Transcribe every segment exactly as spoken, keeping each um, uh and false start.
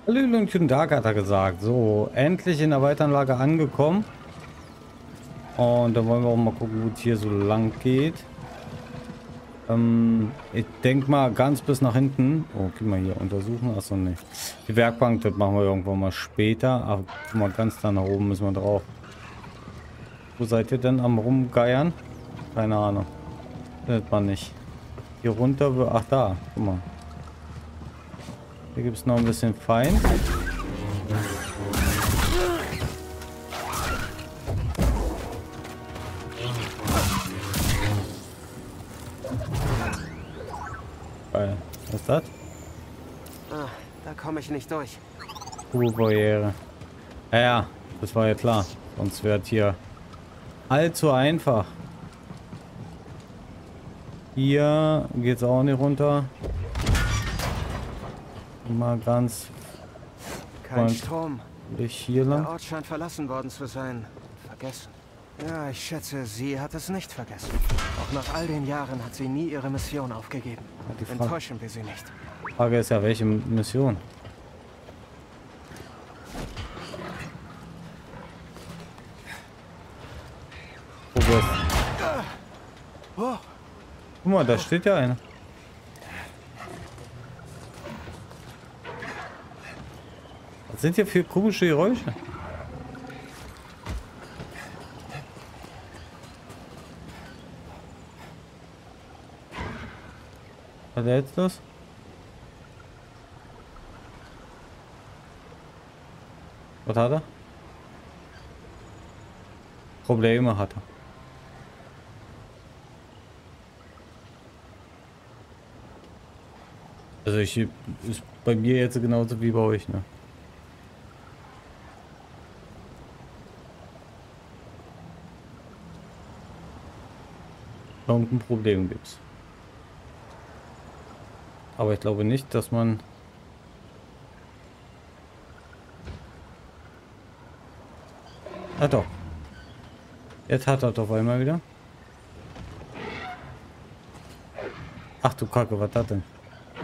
Hallo und guten Tag, hat er gesagt. So, endlich in der Weiteranlage angekommen. Und dann wollen wir auch mal gucken, wo es hier so lang geht. Ähm, ich denke mal ganz bis nach hinten. Oh, guck mal hier, untersuchen. Achso, ne. Die Werkbank, das machen wir irgendwann mal später. Aber guck mal, ganz da nach oben müssen wir drauf. Wo seid ihr denn am Rumgeiern? Keine Ahnung. Findet man nicht. Hier runter, ach da, guck mal. Hier gibt es noch ein bisschen Feind. Geil. Was ist das? Ah, da komme ich nicht durch. Barriere. Ja, ja, das war ja klar. Sonst wäre es hier allzu einfach. Hier geht es auch nicht runter. Mal ganz Kein Strom. hier lang. Der Ort scheint verlassen worden zu sein. Vergessen. Ja, ich schätze, sie hat es nicht vergessen. Auch nach all den Jahren hat sie nie ihre Mission aufgegeben. Ja, die Frage, Enttäuschen wir sie nicht. Frage ist ja, welche Mission? Wo bist Oh, Guck mal, da steht ja einer. Was sind hier für komische Geräusche? Was ist jetzt los? Was hat er? Probleme hat er. Also ich ist bei mir jetzt genauso wie bei euch, ne? Irgendein Problem gibt's. Aber ich glaube nicht, dass man ah doch. Jetzt hat er doch einmal wieder. Ach du Kacke, was hat denn?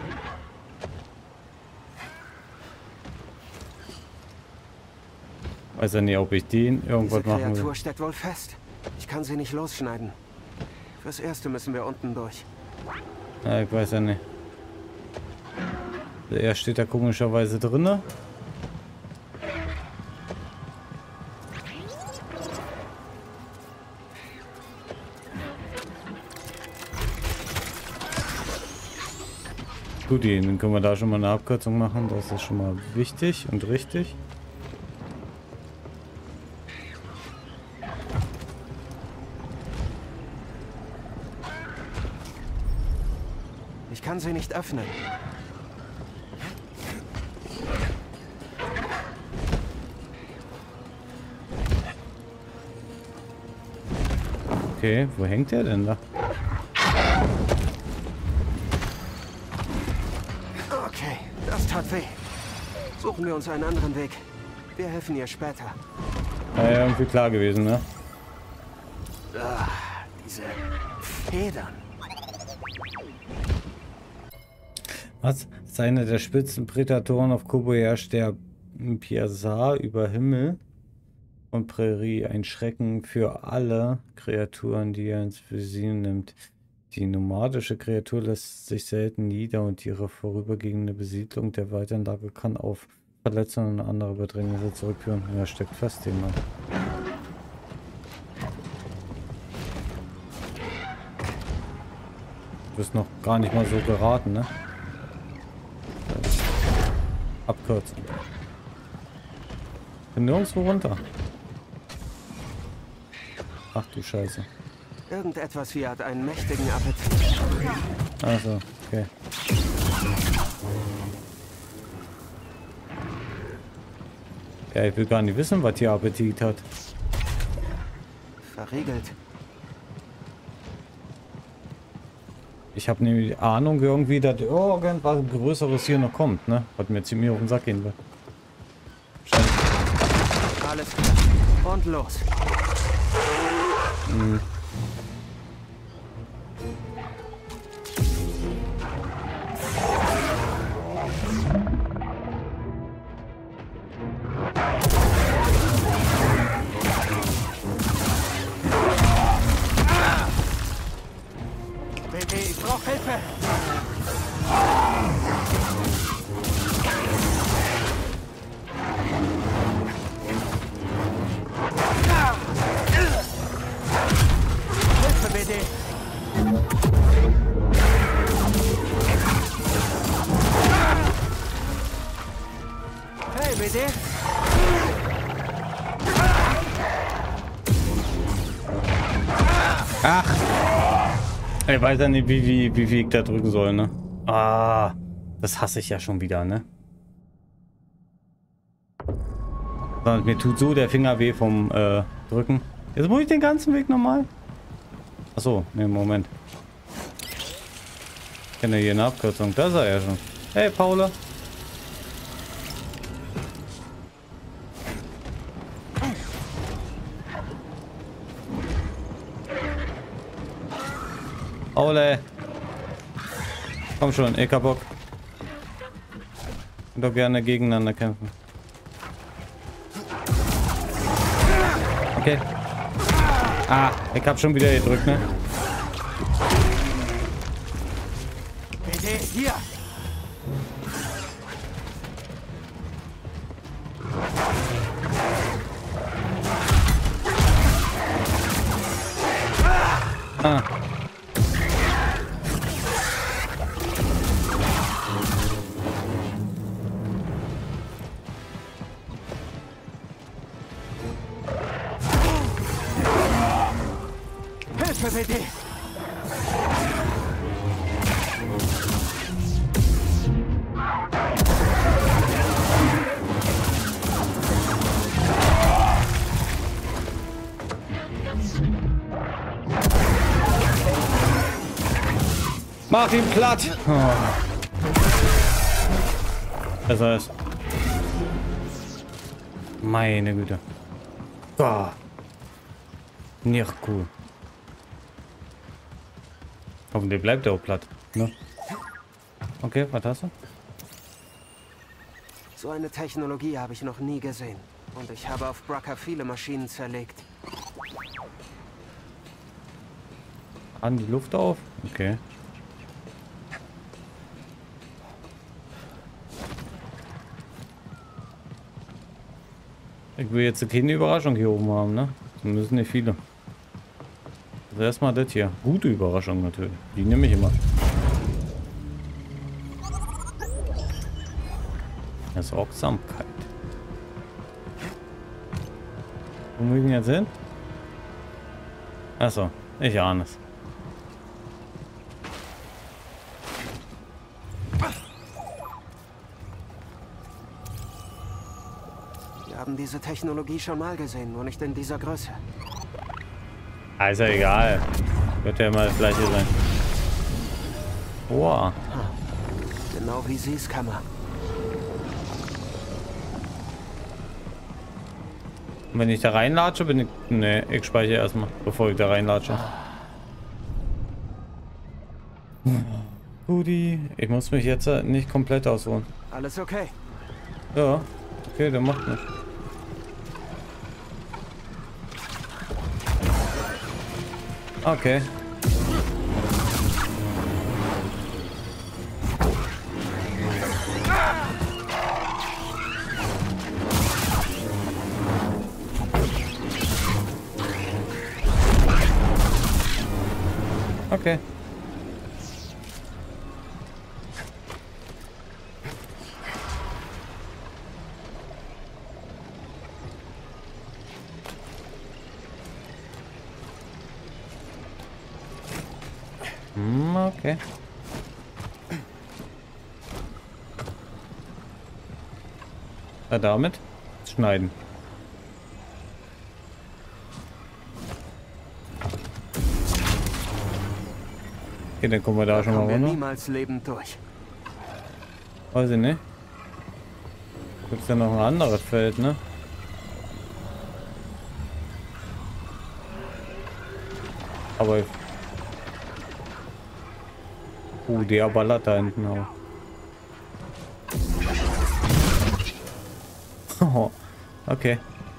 Weiß ja nicht, ob ich den irgendwas diese machen will. Kreatur steckt wohl fest. Ich kann sie nicht losschneiden. Fürs Erste müssen wir unten durch. Ja, ich weiß ja nicht. Er steht da komischerweise drinne. Gut, dann können wir da schon mal eine Abkürzung machen. Das ist schon mal wichtig und richtig. Ich kann sie nicht öffnen. Okay, wo hängt der denn da? Okay, das tat weh. Suchen wir uns einen anderen Weg. Wir helfen ihr später. Ja, ja, irgendwie klar gewesen, ne? Ah, diese Federn. Was? Das ist einer der Spitzenprädatoren auf Kobo herrscht der Piazza über Himmel und Prärie. Ein Schrecken für alle Kreaturen, die er ins Visier nimmt. Die nomadische Kreatur lässt sich selten nieder und ihre vorübergehende Besiedlung der Weiteranlage kann auf Verletzungen und andere Bedrängnisse zurückführen. Er steckt fest, den Mann. Du bist noch gar nicht mal so geraten, ne? Abkürzen. Bin nirgendwo runter. Ach du Scheiße. Irgendetwas wie hat einen mächtigen Appetit. Also, okay. Ja, ich will gar nicht wissen, was hier Appetit hat. Verriegelt. Ich habe nämlich die Ahnung irgendwie, dass irgendwas Größeres hier noch kommt, ne? Was mir ziemlich auf den Sack gehen wird. Scheiße. Alles klar. Und los. Hm. Schnell, B D! Ach! Ich weiß ja nicht, wie, wie, wie viel ich da drücken soll, ne? Ah, das hasse ich ja schon wieder, ne? Sondern mir tut so der Finger weh vom äh, Drücken. Jetzt muss ich den ganzen Weg nochmal. Achso, ne, Moment. Ich kenne hier eine Abkürzung. Da ist er ja schon. Hey, Paula. Paula. Komm schon, ich hab Bock. Ich doch gerne gegeneinander kämpfen. Okay. Ah, ich hab schon wieder gedrückt, ne? B D, hier! Ah. Hilfe, B D! Mach ihn platt! Oh. Besser ist. Meine Güte. Oh. Nicht cool. Hoffentlich bleibt er auch platt. Ne? Okay, was hast du? So eine Technologie habe ich noch nie gesehen. Und ich habe auf Bracca viele Maschinen zerlegt. An die Luft auf? Okay. Ich will jetzt keine Überraschung hier oben haben, ne? Das müssen nicht viele. Also erstmal das hier. Gute Überraschung natürlich. Die nehme ich immer. Das ist Sorgsamkeit. Wo muss ich denn jetzt hin? Achso, ich ahne es. Wir haben diese Technologie schon mal gesehen, nur nicht in dieser Größe. Also egal. Wird ja immer das gleiche sein. Wow. Genau wie Sie's Kammer. Und wenn ich da reinlatsche, bin ich... Ne, ich speichere erstmal, bevor ich da reinlatsche. Guti, ich muss mich jetzt nicht komplett ausruhen. Alles okay. Ja, okay, der macht nicht. Okay. Okay. Hm, okay. Na, damit schneiden. Okay, dann kommen wir da, da schon mal runter. Niemals lebend durch. Weiß ich nicht. Gibt's ja noch ein anderes Feld, ne? Aber... Uh, der ballert da hinten auch. Oh, okay.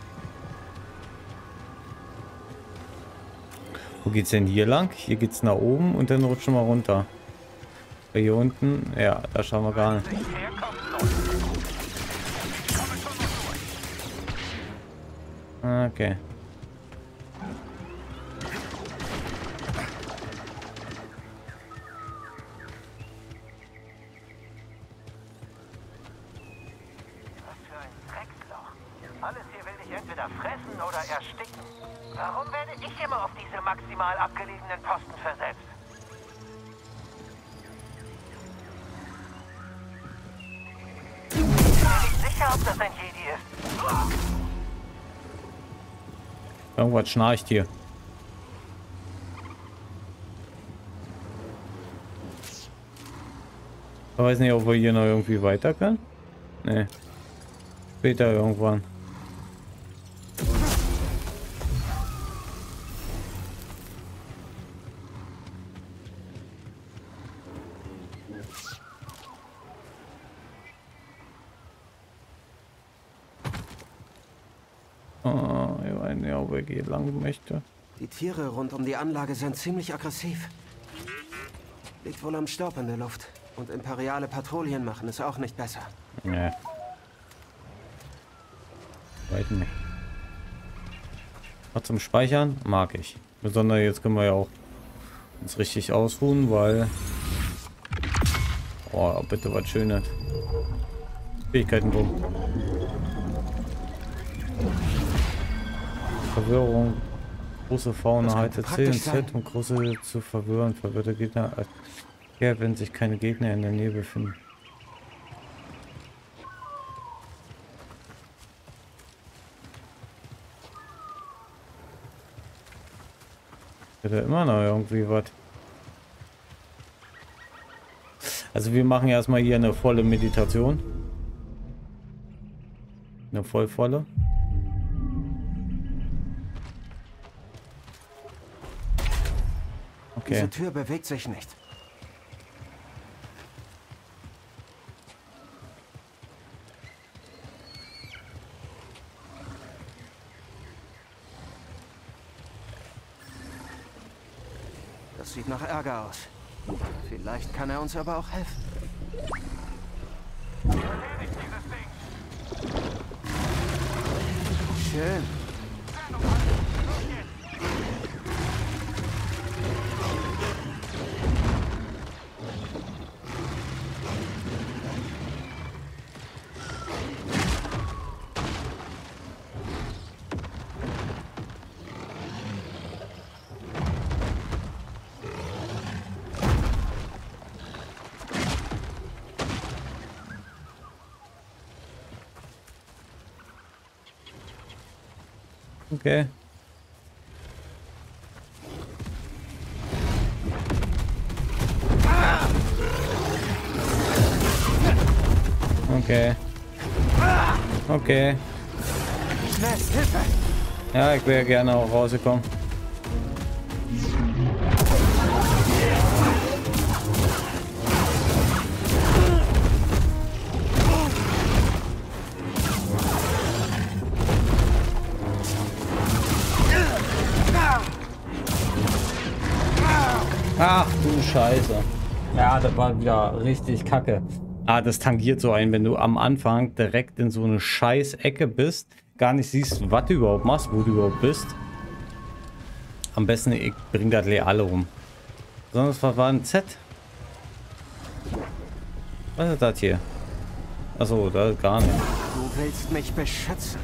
Wo geht's denn hier lang? Hier geht's nach oben und dann rutschen wir runter. Hier unten, ja, da schauen wir gar nicht. Okay. Alles hier will dich entweder fressen oder ersticken. Warum werde ich immer auf diese maximal abgelegenen Posten versetzt? Ich bin nicht sicher, ob das ein Jedi ist. Irgendwas schnarcht hier. Ich weiß nicht, ob wir hier noch irgendwie weiter können. Nee. Später irgendwann. Oh, ich weiß nicht, ob ich hier lang möchte. Die Tiere rund um die Anlage sind ziemlich aggressiv. Liegt wohl am Staub in der Luft. Und imperiale Patrouillen machen es auch nicht besser. Nee. Weiß nicht. Was zum Speichern mag ich. Besonders jetzt können wir ja auch uns richtig ausruhen, weil... Oh, bitte was Schönes. Fähigkeiten drum. Verwirrung. Große Fauna halte C und Z, um große zu verwirren. Verwirrte Gegner, ja, wenn sich keine Gegner in der Nähe befinden. Wird ja immer noch irgendwie was. Also wir machen erstmal hier eine volle Meditation. Eine voll volle. Okay. Diese Tür bewegt sich nicht. Das sieht nach Ärger aus. Vielleicht kann er uns aber auch helfen. Schön. Okay. Okay. Okay. Ja, ich wäre gerne auch rausgekommen. Ach du Scheiße. Ja, das war wieder richtig kacke. Ah, das tangiert so ein, wenn du am Anfang direkt in so eine scheiß Ecke bist, gar nicht siehst, was du überhaupt machst, wo du überhaupt bist. Am besten, ich bring das alle um. Sonst was war ein Z? Was ist das hier? Achso, da gar nicht. Du willst mich beschützen.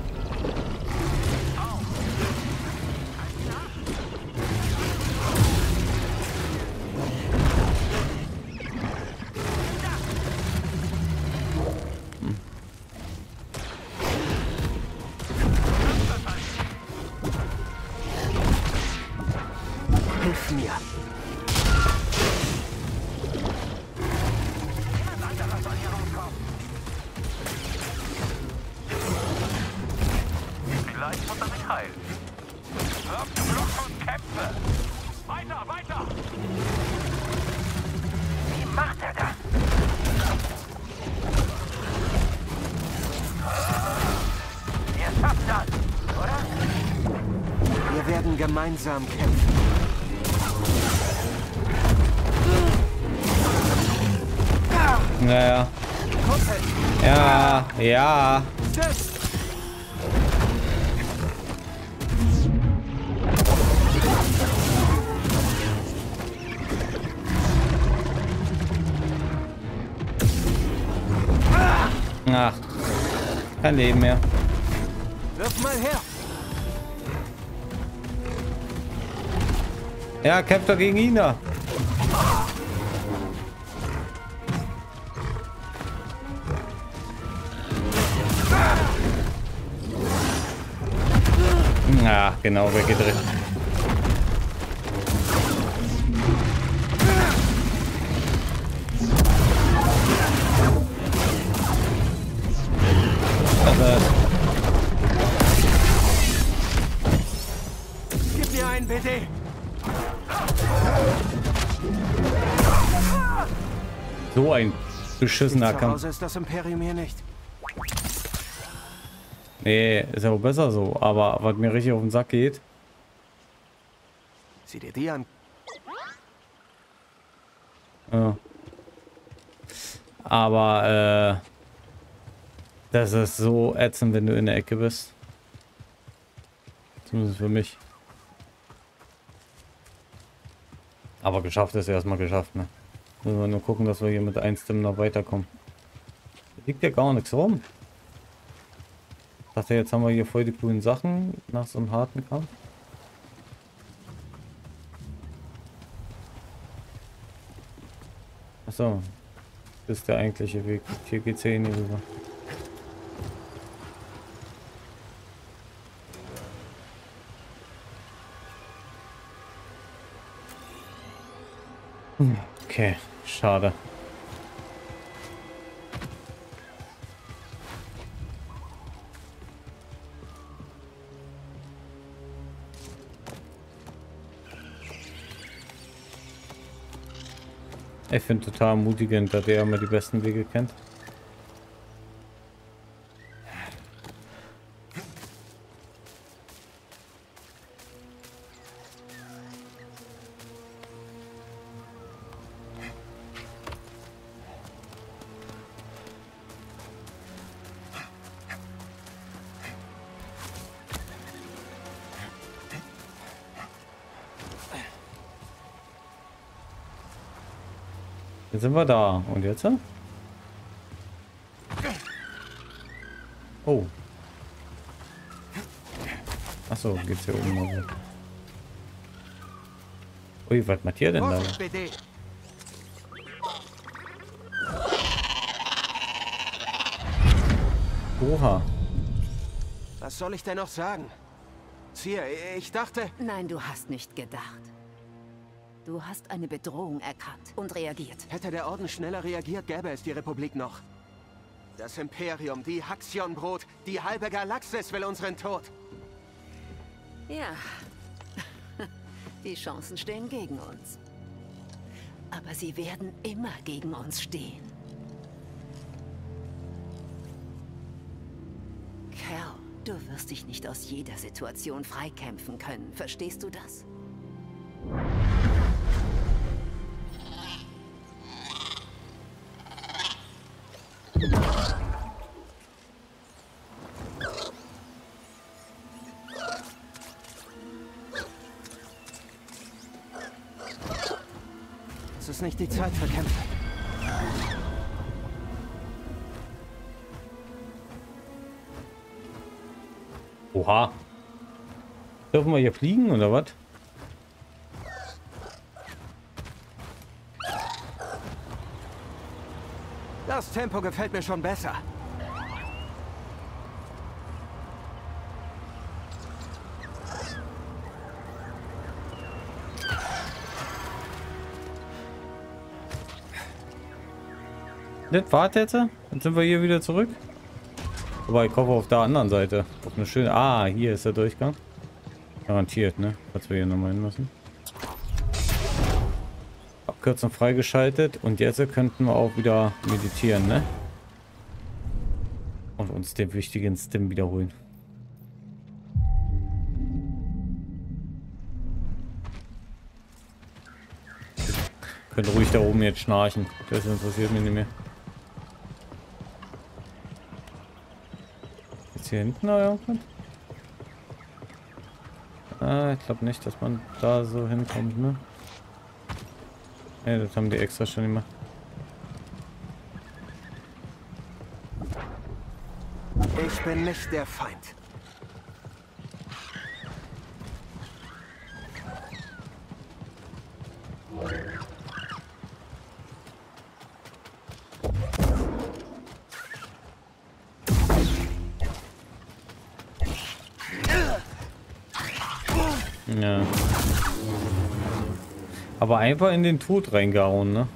Hilf mir. Vielleicht wird er sich heilen. Wirf Blut und kämpfe. Weiter, weiter. Wie macht er das? Ihr schafft das, oder? Wir werden gemeinsam kämpfen. Naja. Ja, ja. Ach, kein Leben mehr. Wirf mal her! Ja, kämpft doch gegen ihn da. Ja, genau, weggedreht. Gib mir einen, bitte! So ein beschissener Zu Kampf. Hause ist das Imperium hier nicht. Nee, ist ja auch besser so. Aber was mir richtig auf den Sack geht. Sieh dir die an. Ja. Aber, äh. Das ist so ätzend, wenn du in der Ecke bist. Zumindest für mich. Aber geschafft ist erstmal geschafft, ne? Müssen wir nur gucken, dass wir hier mit Einstimmen noch weiterkommen. Da liegt ja gar nichts rum. Ich dachte, jetzt haben wir hier voll die coolen Sachen nach so einem harten Kampf. Achso. Das ist der eigentliche Weg. Hier geht's ja eh nicht rüber. Okay, schade. Ich finde total ermutigend, dass er immer die besten Wege kennt. Jetzt sind wir da. Und jetzt? Oh. Achso, geht's hier oben mal so. Ui, was macht ihr denn da? Vorsicht, bitte! Oha. Was soll ich denn noch sagen? Sir, ich dachte... Nein, du hast nicht gedacht. Du hast eine Bedrohung erkannt und reagiert. Hätte der Orden schneller reagiert, gäbe es die Republik noch. Das Imperium, die Haxion-Brot, die halbe Galaxis will unseren Tod. Ja. Die Chancen stehen gegen uns. Aber sie werden immer gegen uns stehen. Cal, du wirst dich nicht aus jeder Situation freikämpfen können. Verstehst du das? Es ist nicht die Zeit für Kämpfe. Oha. Dürfen wir hier fliegen oder was? Das Tempo gefällt mir schon besser. Das war's jetzt? Dann sind wir hier wieder zurück. Wobei, ich hoffe auf der anderen Seite. Auf eine schöne... Ah, hier ist der Durchgang. Garantiert, ne? Falls wir hier nochmal hin müssen. Abkürzung freigeschaltet. Und jetzt könnten wir auch wieder meditieren, ne? Und uns den wichtigen Stim wiederholen. Könnt ruhig da oben jetzt schnarchen. Das interessiert mich nicht mehr. Jetzt hier hinten noch irgendwas? Ah, ich glaube nicht, dass man da so hinkommt, ne? Ja, das haben die extra schon gemacht. Ich bin nicht der Feind. Ja. Aber einfach in den Tod reingehauen, ne?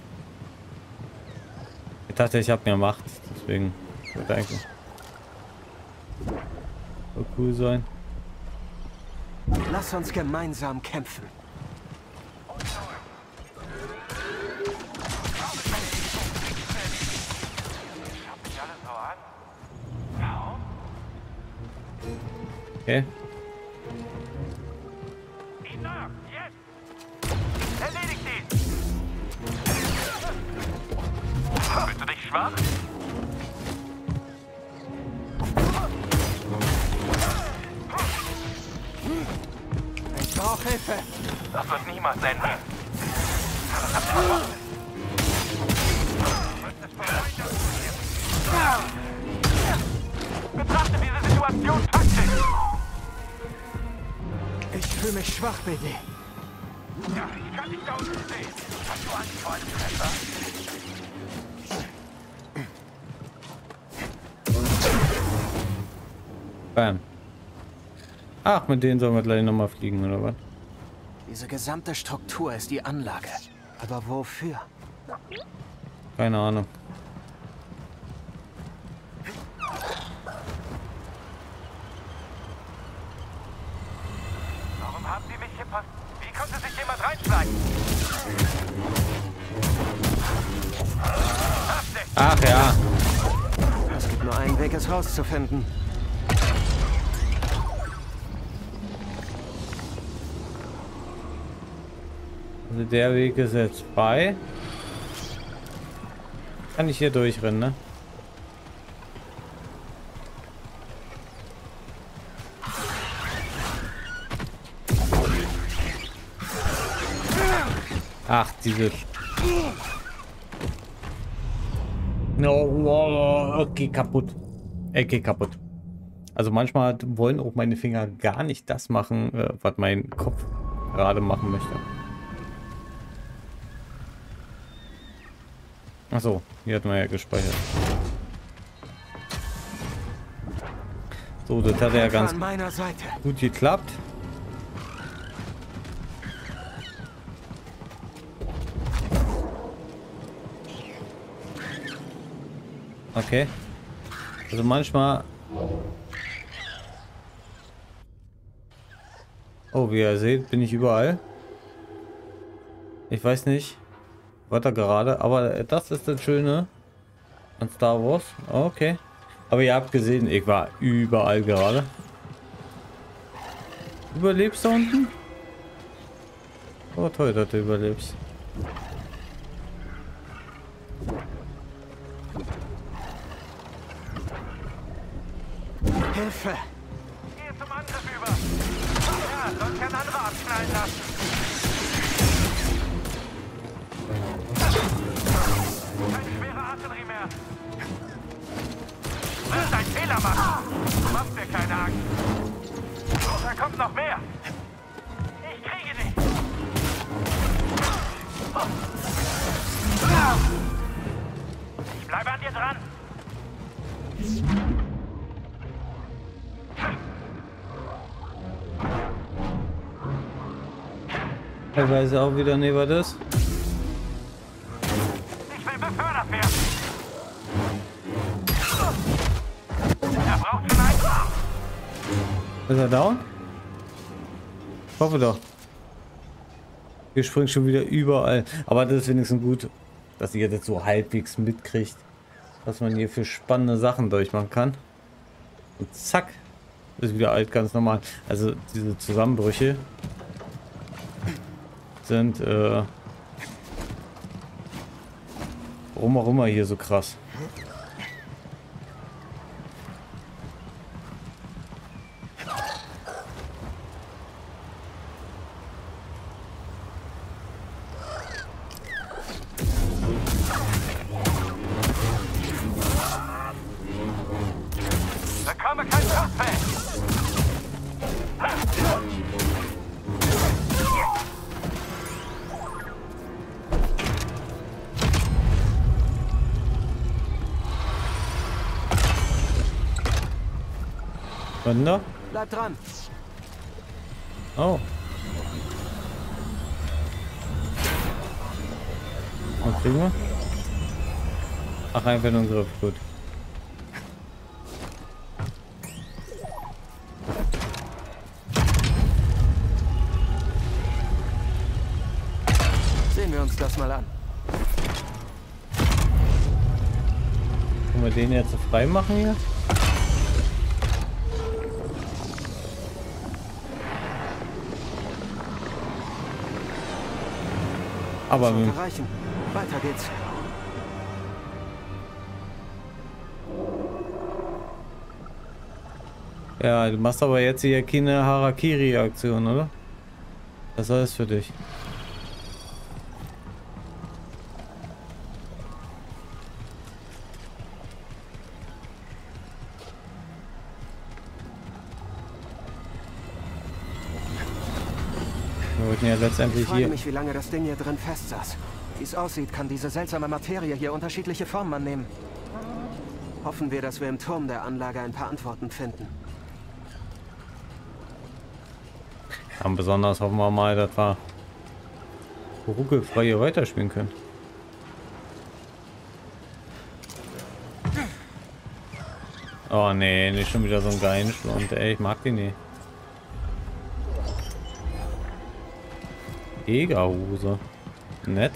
Ich dachte, ich habe mehr Macht, deswegen wird eigentlich so cool sein. Lass uns gemeinsam kämpfen. Okay. Erledigt ihn! Fühlst du dich schwach? Ich brauche Hilfe. Das wird niemals enden. Betrachte diese Situation taktisch. Ich fühle mich schwach, B D. Ja, ich kann dich da unten sehen. Hast du Angst vor einem Treffer? Bam. Ach, mit denen sollen wir gleich nochmal fliegen, oder was? Diese gesamte Struktur ist die Anlage. Aber wofür? Keine Ahnung. Warum haben die mich gepasst? Wie konnte sich jemand reinschleichen? Ach ja. Es gibt nur einen Weg, es rauszufinden. Also der Weg ist jetzt frei. Kann ich hier durchrennen, ne? Ach, diese... No, okay, kaputt. Ecke kaputt. Also manchmal wollen auch meine Finger gar nicht das machen, was mein Kopf gerade machen möchte. Achso, hier hatten wir ja gespeichert. So, das hat ja ganz gut geklappt. Okay. Also manchmal... Oh, wie ihr seht, bin ich überall. Ich weiß nicht, was da gerade... Aber das ist das Schöne an Star Wars. Okay. Aber ihr habt gesehen, ich war überall gerade. Überlebst du unten? Oh, toll, dass du überlebst. Hilfe! Gehe zum Angriff über. Ja, sonst kann andere abknallen lassen. Kein schwerer Artillerie mehr. Du wirst einen Fehler machen. Du machst mir keine Angst. Oh, da kommt noch mehr. Ich kriege dich. Ich bleibe an dir dran. Ich weiß auch wieder nicht, was das ist. Ich will befördert werden. Er braucht vielleicht. Ist er down? Ich hoffe doch. Wir springen schon wieder überall. Aber das ist wenigstens gut, dass ihr das so halbwegs mitkriegt, was man hier für spannende Sachen durchmachen kann. Und zack, ist wieder alt, ganz normal. Also diese Zusammenbrüche sind äh, warum auch immer hier so krass. Bekomme kein Schussfeld. Was denn da? Bleib dran. Oh. Und kriegen wir? Ach, einfach nur einen Griff, gut. Sehen wir uns das mal an. Können wir den jetzt so frei machen hier? Aber sollte reichen. Weiter geht's. ja, du machst aber jetzt hier keine Harakiri-Aktion, oder? Was soll das für dich? Wir wollten ja letztendlich Ich frage hier... mich, wie lange das Ding hier drin festsaß. Wie es aussieht, kann diese seltsame Materie hier unterschiedliche Formen annehmen. Hoffen wir, dass wir im Turm der Anlage ein paar Antworten finden. Ja, und besonders hoffen wir mal, dass wir ruckelfrei hier weiterspielen können. Oh nee, nicht schon wieder so ein geilen Schlund. Ey, ich mag die nicht. Jägerhose. Nett.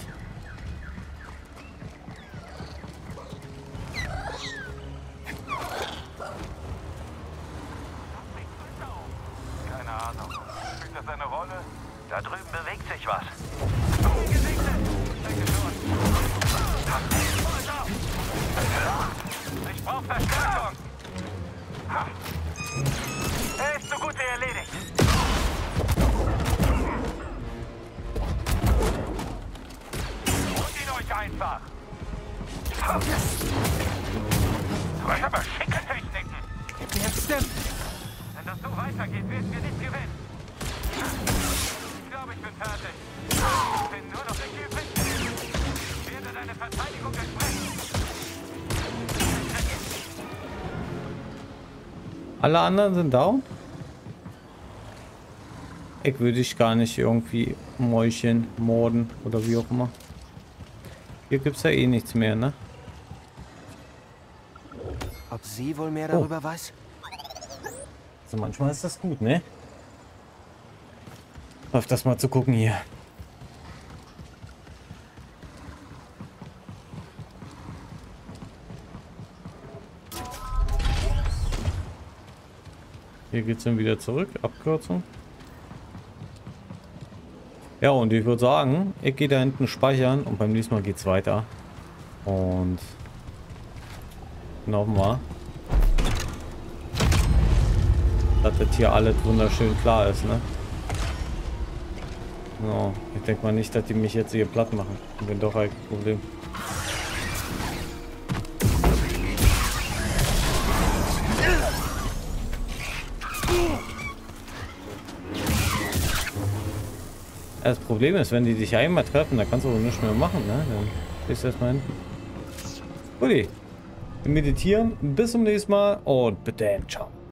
Keine Ahnung. Spielt das eine Rolle? Da drüben bewegt sich was. Ich brauche Verstärkung. Er ist so gut wie erledigt. Holt ihn euch einfach. Was aber schicke Techniken. Jetzt denn? Wenn das so weitergeht, werden wir nicht gewinnen. Ich glaube, ich bin fertig. Ich bin nur noch nicht übrig. Ich werde deine Verteidigung entsprechen. Alle anderen sind down? Ich würde dich gar nicht irgendwie Mäuschen morden oder wie auch immer. Hier gibt es ja eh nichts mehr, ne? Ob sie wohl mehr darüber oh. weiß? Also manchmal ist das gut, ne? Auf das mal zu gucken hier. Hier geht es dann wieder zurück. Abkürzung. Ja, und ich würde sagen, ich gehe da hinten speichern und beim nächsten Mal geht es weiter. Und nochmal, dass das hier alles wunderschön klar ist, ne? So, ich denke mal nicht, dass die mich jetzt hier platt machen. Ich bin doch ein Problem. Das Problem ist, wenn die dich einmal treffen, dann kannst du auch nichts mehr machen, ne? Dann stehst du erstmal hin. Guti. Wir meditieren. Bis zum nächsten Mal und bitte, ciao.